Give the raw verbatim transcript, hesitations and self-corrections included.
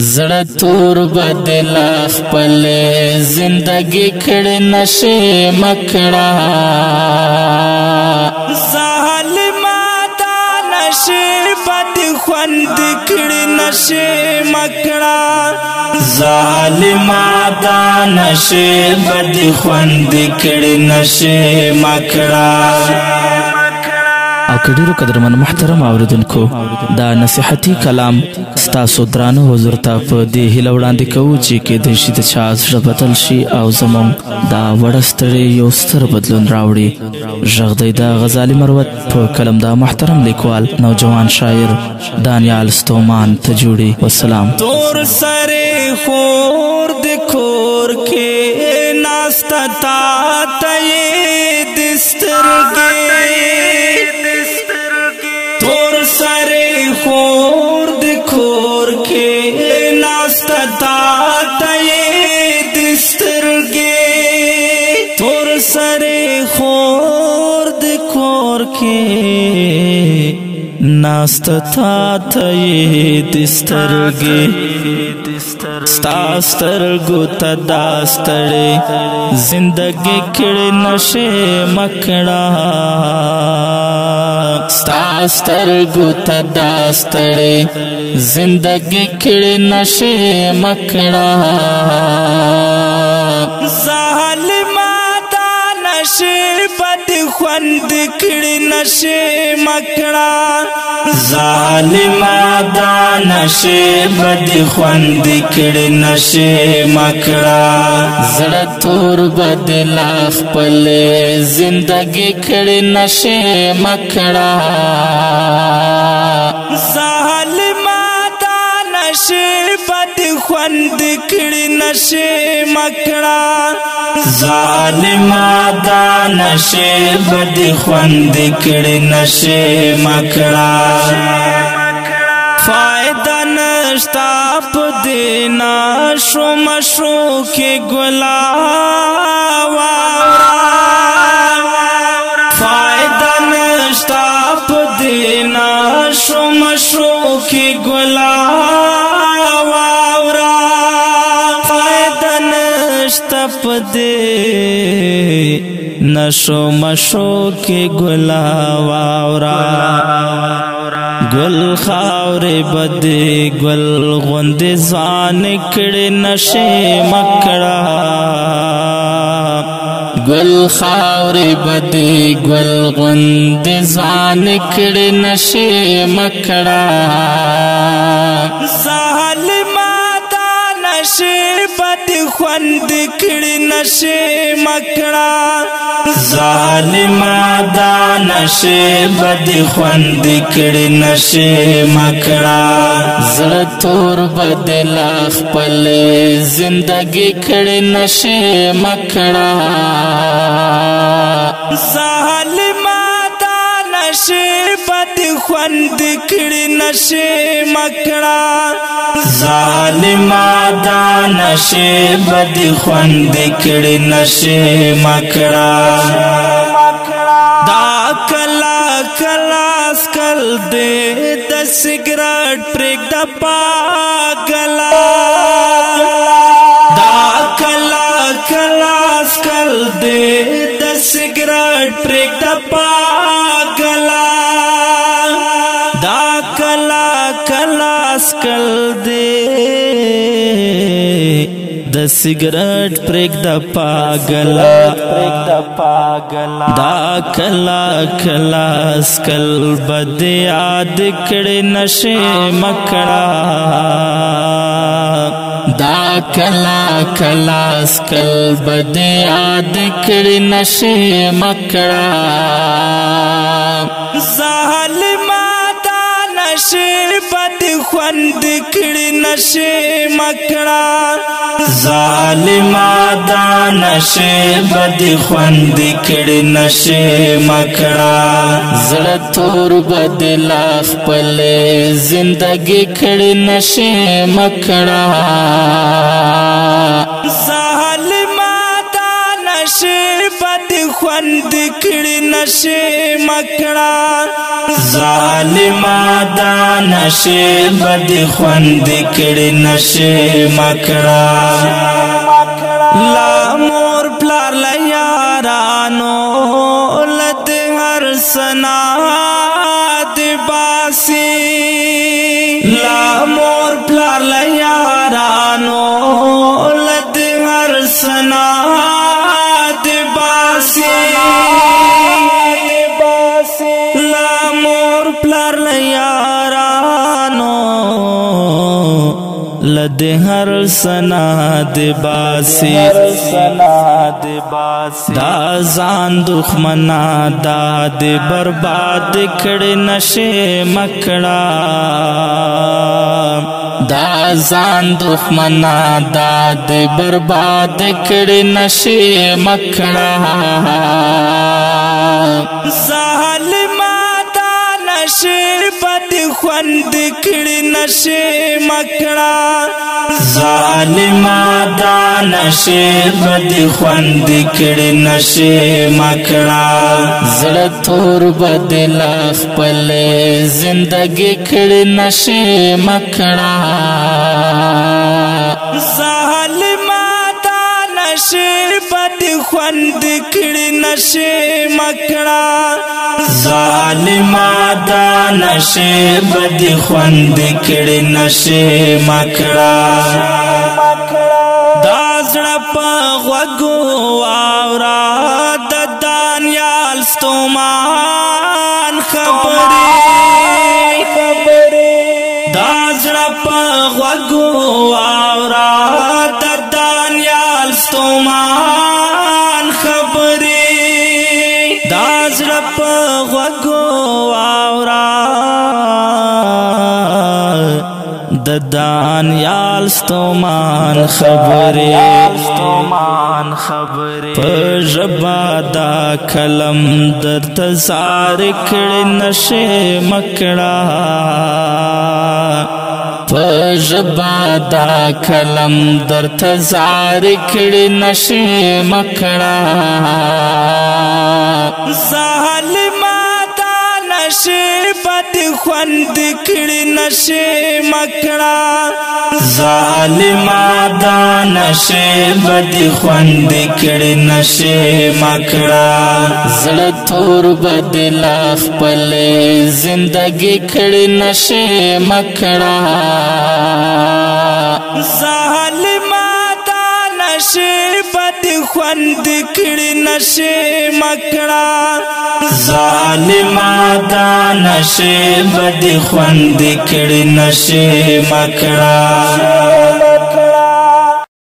زړه تور بدل خپل زندگی کړه نشه مکړه ظالما دا نشه بد خوند کړه نشه مکړه ظالما دا نشه بد خوند کړه نشه مکړه او کډیرو قدرمن محترم اوریدونکو دا نصيحتي کلام ستاسو درانه حضور ته په دې هیله وړاندې کوو چې کېدای شي د چا زړه بدل شي او زموږ دا وړه ستړی یو ستر بدلون راوړي. غږ دی د غزالي مروت په کلم د محترم لیکوال نوجوان شاعر دانیال ستومان ته جوړي. والسلام. تور سره خور د کور کې ناستا تا ته دسترګې تور سره خور د کور کې ناستا تا ته دسترګې تور سره خور د کور کې ناستا تا ته دسترګې ستا سترګو ته دا ستړې زندګي کړه نشه مکړه ستا سترګو ته دا ستړې زندګي کړه نشه مکړه ظالما دا نشه بد خوند کړه نشه مکړه ظالما دا نشه بد خوند کړه نشه مکړه زړه تور بدل خپل زندگی کړه نشه مکړه ظالما دا نشه بد خوند کړه نشه مکړه ظالما دا نشه بد خوند کړه نشه مکړه فائدہ نشتا پا دینا شو مشو کے گلا وارا فائدہ نشتا پا دینا شو مشو کے گلا وارا فائدہ نشتا پا دے نشو مشو کے گلا وارا گل خاورے بدے گل غند زان کڑے نشے مکڑا گل خاورے بدے گل غند زان کڑے نشے مکڑا ظالما دا نشے بد خوند کڑے نشے مکڑا ظالما دا نشه بد خوند کړه نشه مکړه زړه تور بدل خپل زندگی کړه نشه مکړه ظالما دا نشه بد خوند کړه نشه مکړه ظالما دا نشه بد خوند کړه نشه مکړه دا کلا کلا سکل دے د سگریٹ پریک دا پاگلا دا کلا کلا سکل دے د سگریٹ پریک دا پاگلا دا کلا کلا سکل دے د سگریٹ پریک دا پاگلا دا کلا کلا سکل بد یاد کړه نشه مکړه دا کلا کلا سکل بد یاد کړه نشه مکړه ظالما دا نشه بد خوند کړه نشه مکړه ظالما دا نشه بد خوند کړه نشه مکړه زړه تور بدل خپل زندگی کړه نشه مکړه ظالما دا نشه بد خوند خوند کړي نشه مکړه ظالما دا نشه بد خوند کړي نشه مکړه لا مور پلار لا یارانو لد هر سنا د باسی لا مور پلار لا یارانو لد هر سنا د باسی لا مور پلار لا یارانو لد هر سنا د باسی دا ځان دښمنا دا د برباد کړي نشه مکړه دا ځان دښمنا دا د برباد کړي نشه مکړه ظالما دا نشه بد خوند کړي نشه مکړه ظالما دا نشه بد خوند کړي نشه مکړه زړه تور بدل خپل زندګي کړي نشه مکړه ظالما دا نشه بد خوند کړي نشه مکړه ظالما دا نشه بد خوند کړي نشه مکړه دا زړه په غوږو واوره د دانیال ستومان خبرې دا زړه په غوږو واوره د دانیال ستومان خبرې دا زړه په غوږو واوره د دانیال ستومان خبرې په ژبه دا کلم درته زار کړي نشه مکړه په ژبه دا کلم درته زار کړي نشه مکړه ظالما دا نشه بد خوند کړي نشه مکړه ظالما دا نشه بد خوند کړي نشه مکړه زړه تور بدل خپل زندګي کړي نشه مکړه ظالما دا نشه بد خوند کړي نشه مکړه ظالما دا نشه بد خوند کړي نشه مکړه